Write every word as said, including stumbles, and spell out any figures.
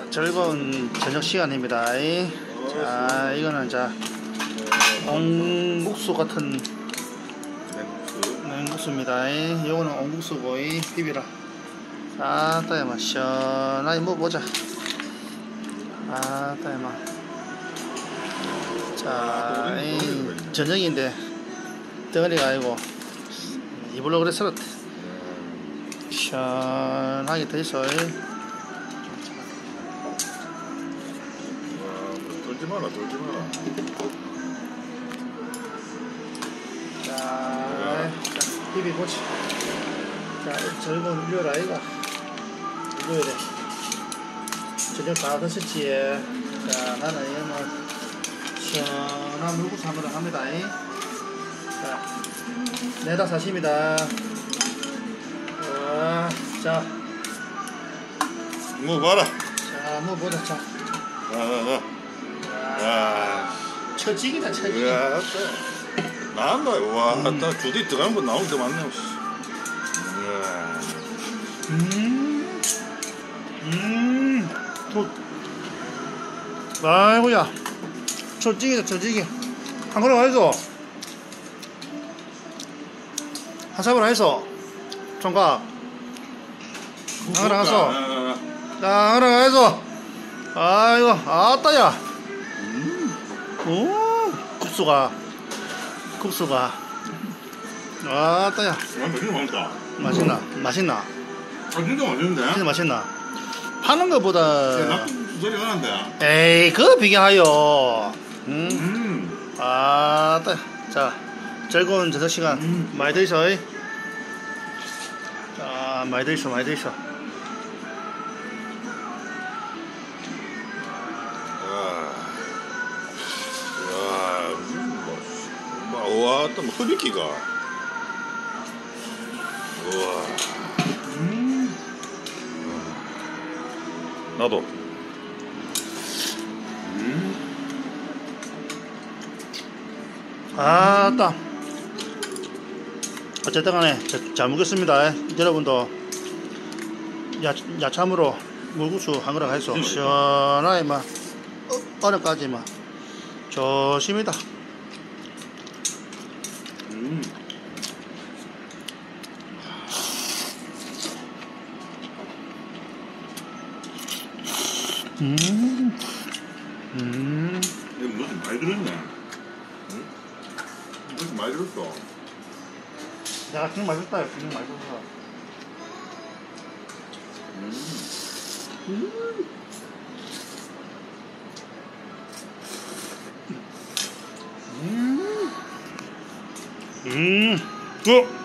즐거운 저녁 시간입니다. 자, 이거는 자 옹국수 같은 냉국수입니다. 이거는 옹국수고 비비라. 아따 야마 시원하게 먹어보자. 아따 야마. 자, 이 저녁인데 덩어리가 아니고 입으로 그래 썰었대. 시원하게 더 있어. 돌지 마라, 돌지 마라. 자, 자 비비보지. 자, 즐거운 일요일 아이가. 일요일에 저녁 다 드셨지. 자, 나는 이거는 시원한 물국수 한번 합니다. 자, 내다 사십니다. 어, 자, 뭐 봐라. 자, 뭐 보자. 자, 나, 나, 나. 야, 처지기다, 처지기. 야, 나온다. 와, 음. 나 주디 들어간 거 나오는 데 많네. 이야. 음, 음, 또, 아이고야, 처지기다, 처지기. 한 그릇 해서, 한 사발 해서, 총각. 한 그릇 해서, 자, 한 그릇 해서. 아이고, 아따야. 오, 국수가, 국수가. 아따야. 야, 진짜 맛있다. 맛있나? 맛있나? 아, 진짜 맛있는데? 진짜 맛있나? 파는 것보다. 야, 낙국수 소리 나는데? 에이, 그거 비교하여. 음. 음. 아따. 자, 즐거운 저녁 시간. 음. 많이 더 있어. 이. 자, 많이 더 있어, 많이 더 있어. 와, 또 허리기가. 우와. 음. 나도. 음. 아따. 어쨌든 간에 잘 먹겠습니다. 여러분도 야, 야참으로 물국수 한 그릇 해서 시원하게 막 어려까지 막 좋습니다. 음. 음. 음. 이거 무슨 많이 들었네. 응? 무슨 많이 들었어. 내가 그냥 맛있다. 그냥 맛있어. 음. 음. 음. 음. 어.